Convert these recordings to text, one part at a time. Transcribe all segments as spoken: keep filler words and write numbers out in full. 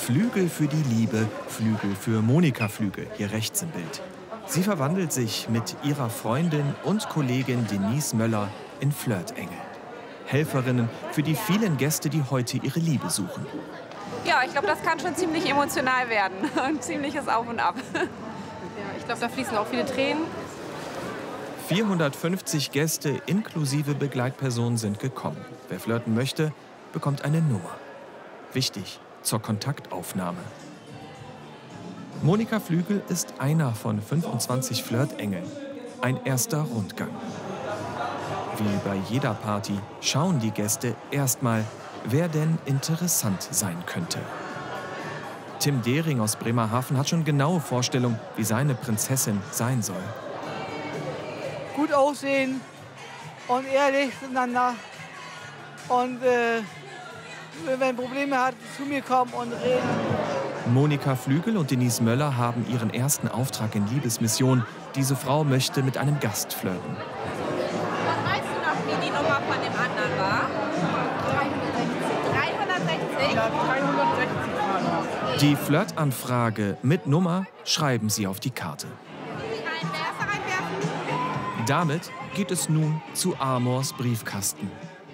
Flügel für die Liebe, Flügel für Monika Flügel, hier rechts im Bild. Sie verwandelt sich mit ihrer Freundin und Kollegin Denise Möller in Flirtengel. Helferinnen für die vielen Gäste, die heute ihre Liebe suchen. Ja, ich glaube, das kann schon ziemlich emotional werden. Ein ziemliches Auf und Ab. Ja, ich glaube, da fließen auch viele Tränen. vierhundertfünfzig Gäste inklusive Begleitpersonen sind gekommen. Wer flirten möchte, bekommt eine Nummer. Wichtig zur Kontaktaufnahme. Monika Flügel ist einer von fünfundzwanzig Flirtengeln. Ein erster Rundgang. Wie bei jeder Party schauen die Gäste erstmal, wer denn interessant sein könnte. Tim Dehring aus Bremerhaven hat schon genaue Vorstellung, wie seine Prinzessin sein soll. Gut aussehen und ehrlich miteinander. Und äh, wenn Probleme hat, zu mir kommen und reden. Monika Flügel und Denise Möller haben ihren ersten Auftrag in Liebesmission. Diese Frau möchte mit einem Gast flirten. Was weißt du noch, wie die Nummer von dem anderen war? dreihundertsechzig? Ja, dreihundertsechzig. Die Flirtanfrage mit Nummer schreiben sie auf die Karte. Reinwerfen, reinwerfen. Damit geht es nun zu Amors Briefkasten.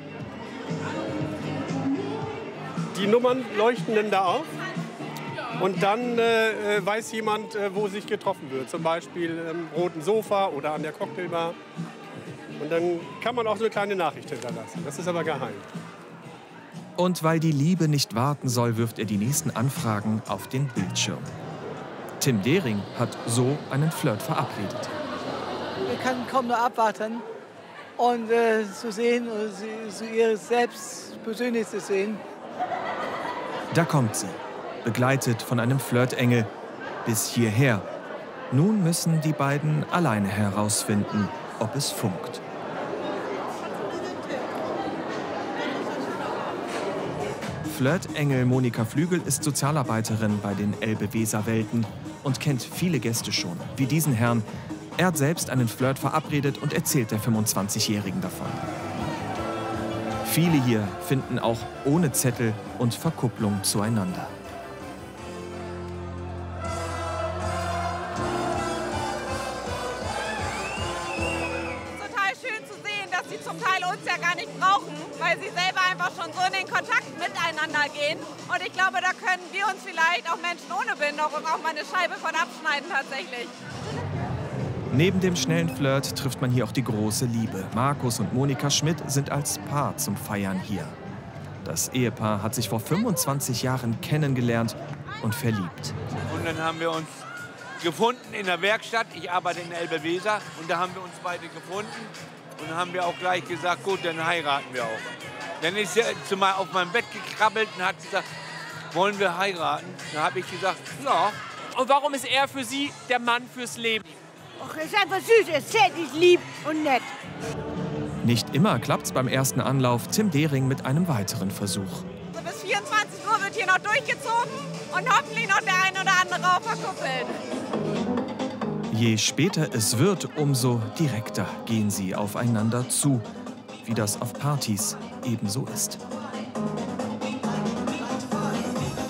Die Nummern leuchten dann da auf und dann äh, weiß jemand, äh, wo sich getroffen wird. Zum Beispiel im roten Sofa oder an der Cocktailbar. Und dann kann man auch so eine kleine Nachricht hinterlassen. Das ist aber geheim. Und weil die Liebe nicht warten soll, wirft er die nächsten Anfragen auf den Bildschirm. Tim Dehring hat so einen Flirt verabredet. Ich kann kaum nur abwarten und äh, zu sehen, und sie, zu ihr selbst persönlich zu sehen. Da kommt sie, begleitet von einem Flirtengel, bis hierher. Nun müssen die beiden alleine herausfinden, ob es funkt. Flirtengel Monika Flügel ist Sozialarbeiterin bei den Elbe-Weser-Welten und kennt viele Gäste schon, wie diesen Herrn. Er hat selbst einen Flirt verabredet und erzählt der fünfundzwanzigjährigen davon. Viele hier finden auch ohne Zettel und Verkupplung zueinander. Total schön zu sehen, dass sie zum Teil uns ja gar nicht brauchen, weil sie selber einfach schon so in den Kontakt miteinander gehen. Und ich glaube, da können wir uns vielleicht auch Menschen ohne Behinderung auch mal eine Scheibe von abschneiden tatsächlich. Neben dem schnellen Flirt trifft man hier auch die große Liebe. Markus und Monika Schmidt sind als Paar zum Feiern hier. Das Ehepaar hat sich vor fünfundzwanzig Jahren kennengelernt und verliebt. Und dann haben wir uns gefunden in der Werkstatt. Ich arbeite in Elbe-Weser und da haben wir uns beide gefunden. Und dann haben wir auch gleich gesagt, gut, dann heiraten wir auch. Dann ist sie zumal auf mein Bett gekrabbelt und hat gesagt, wollen wir heiraten? Dann habe ich gesagt, ja. Und warum ist er für Sie der Mann fürs Leben? Och, er ist einfach süß, er ist zärtlich, lieb und nett. Nicht immer klappt's beim ersten Anlauf. Tim Dehring mit einem weiteren Versuch. So bis vierundzwanzig Uhr wird hier noch durchgezogen und hoffentlich noch der ein oder andere auch verkuppelt. Je später es wird, umso direkter gehen sie aufeinander zu, wie das auf Partys ebenso ist.